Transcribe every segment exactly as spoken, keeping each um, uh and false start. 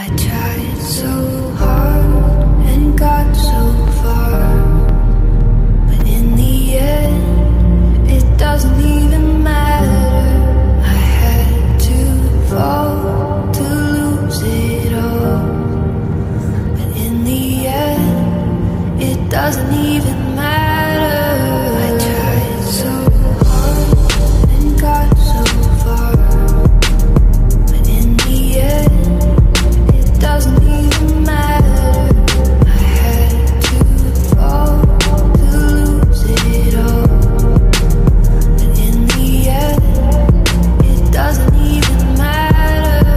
I tried so hard and got so far, but in the end, it doesn't even matter. I had to fall to lose it all, but in the end, it doesn't even matter. I tried so hard and got so far, but in the end, it doesn't even matter. I had to fall to lose it all, but in the end, it doesn't even matter.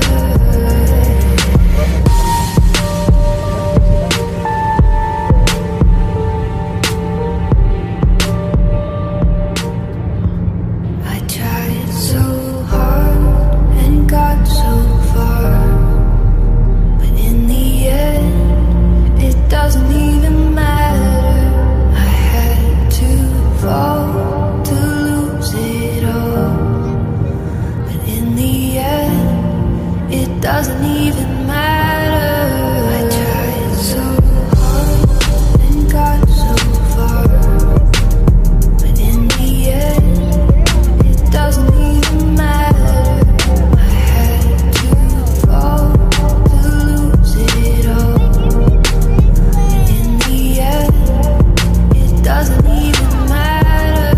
I tried so hard and got so far, but in the end, it doesn't even matter. I had to fall to lose it all, but in the end, it doesn't even matter. I tried so hard and got so far, but in the end, it doesn't even matter. I had to fall to lose it all, but in the end, it doesn't even matter.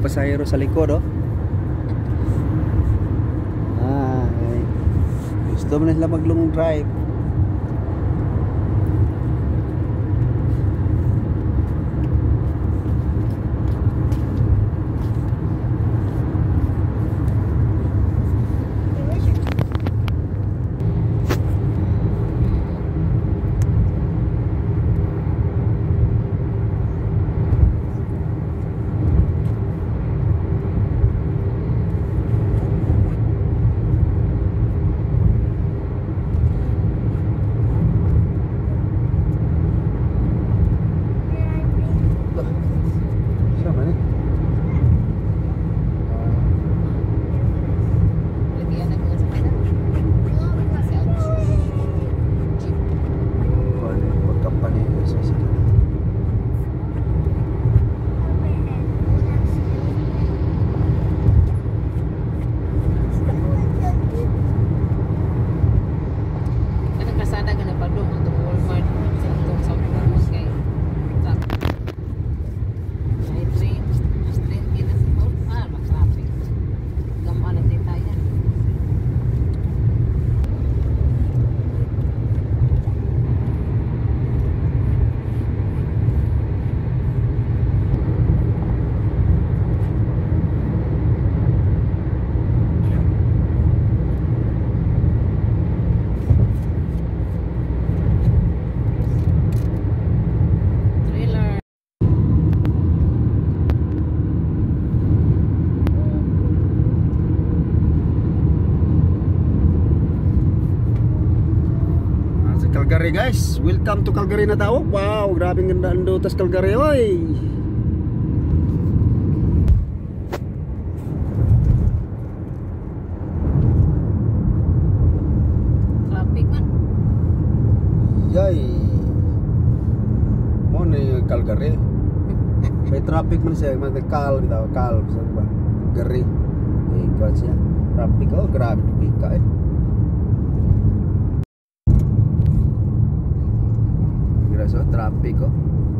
mga pasahero sa likod, oh. Ay, gusto mo na sila mag long drive. Calgary guys, welcome to Calgary na tao. Wow, grabe ganda ando tas Calgary oy. Traffic man. Yay. Mo ni Calgary. May traffic man siya, man kal bitaw, kal sa ba. Gary. Eh, kwan siya. Traffic oh, grabe pika eh. So, traffic oh.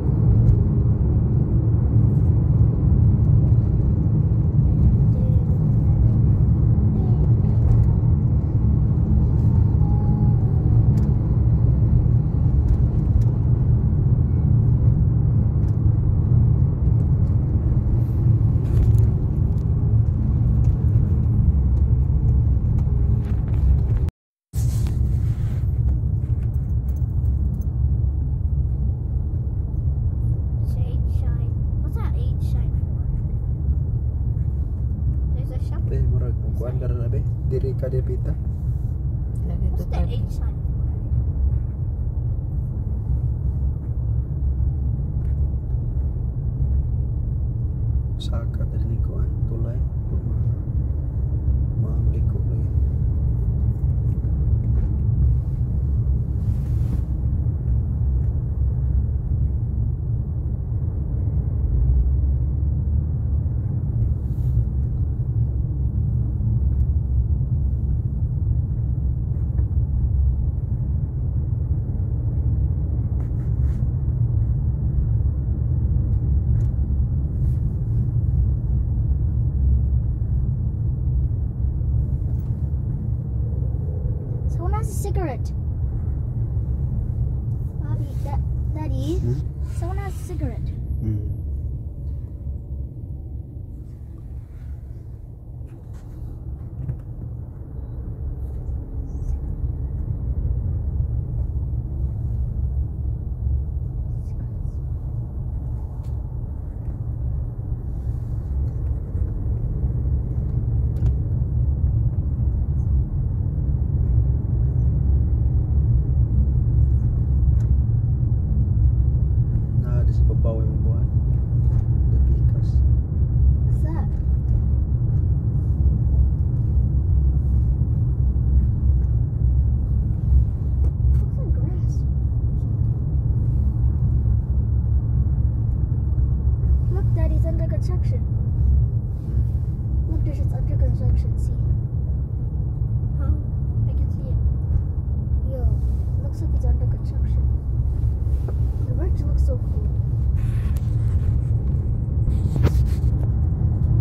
Diri ka depita. What's that H sign for? Saka dari ko an tulay pun ma mamliko lagi. Cigarette. Bobby, that, Daddy, hmm? Someone has a cigarette. Hmm. construction. Look, there's it's under construction. See? Huh? I can see it. Yo, it looks like it's under construction. The bridge looks so cool.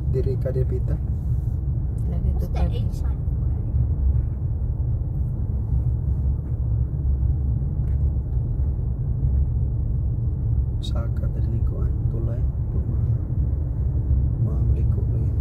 Diri ka Pita. Lagi tu What's the H sign for? Saka tadi likuan tulay rumah mau liku lagi.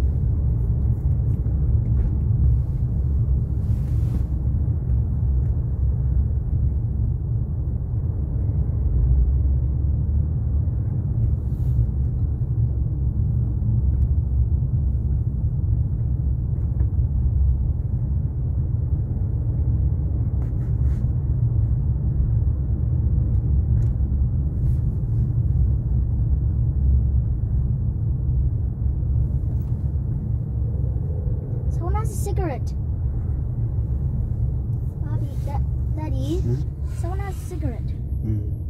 Someone has a cigarette. Bobby, that, Daddy, Hmm? someone has a cigarette. Hmm.